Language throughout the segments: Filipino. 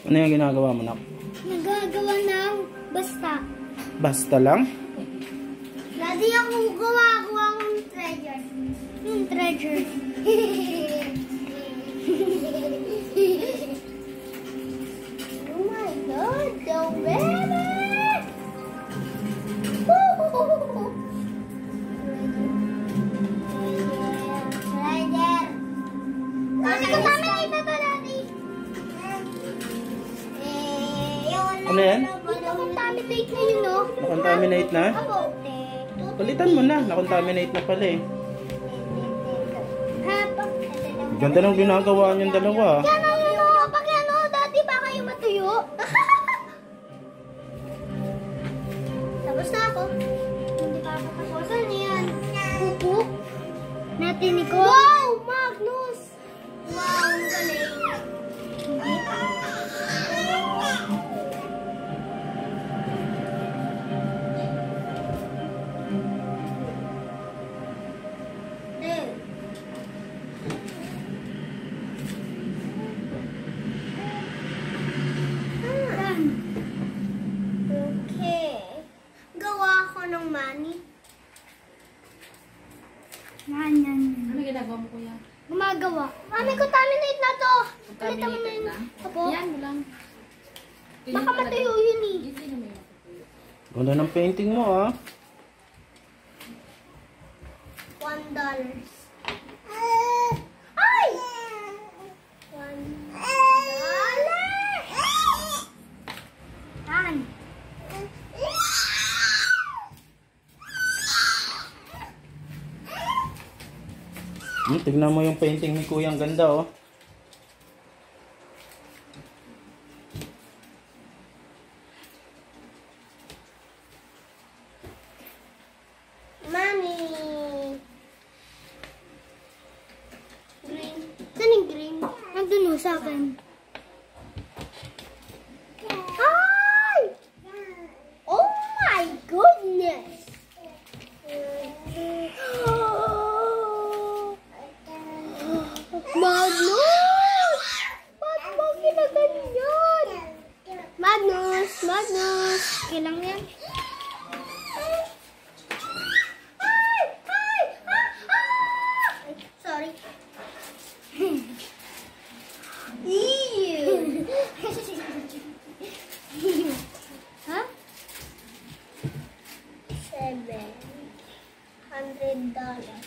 Ano yung ginagawa mo, nak? Nagagawa ng basta. Basta lang? Daddy, ako gawa ng treasure. Yung treasure. Oh my God, the baby! Treasure. Nakakontaminate na to, Daddy. Ano yan? Nakakontaminate na yun, no? Nakontaminate na? Ako. Palitan mo na. Nakontaminate na pala eh. Ganda ng ginagawa niyong dalawa. Yan ang pag ano, Daddy, baka yung matuyo. Tapos na ako. Hindi pa ako kapasan yan. Pupuk. Natin ni ko. Wow, Magnus! Wow, ang galing. Hindi. Money. Ano ginagawa mo, kuya? Gumagawa. Mami, contaminate na to. Contaminated na? Apo? Yan mo lang. Baka matuyo yun eh. Ganda ng painting mo ah. $1. Ay! $1. Tan. Tignan mo yung painting ni Kuya, ang ganda oh. Mami. Green. Saan yung green? Nandun sa akin. Ay! Oh my goodness! Magnus! Ba't mo ginaganyan? Magnus! Magnus! Ilang yan? Ay! Ay! Ay, sorry. Ew! Ha? $700.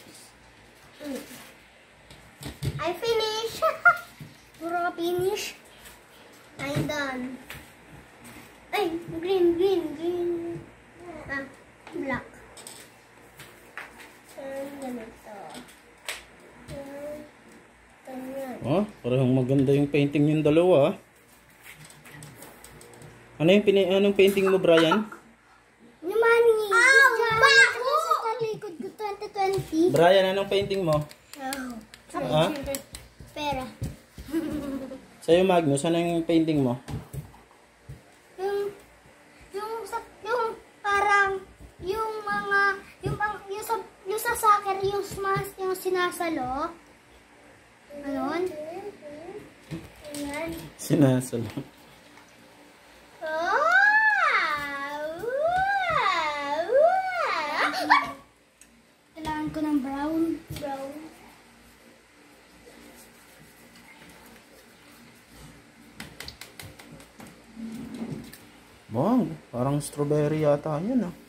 I finish. Puro finish. I'm done. Ay, green. Ah, black. Ganito. Ganyan. Oh, parang maganda yung painting yung dalawa ah. Anong painting mo, Brian? Yung money. Oh, bako! Sa likod ko 2020. Brian, anong painting mo? Ha? Pera. Sa'yo, Magnus, anong painting mo? Yung parang yung mga yung sa soccer yung smash yung sinasalo. Anon? Ayan. Sinasalo. Kailangan ko ng brown. Wow, parang strawberry yata yun ah.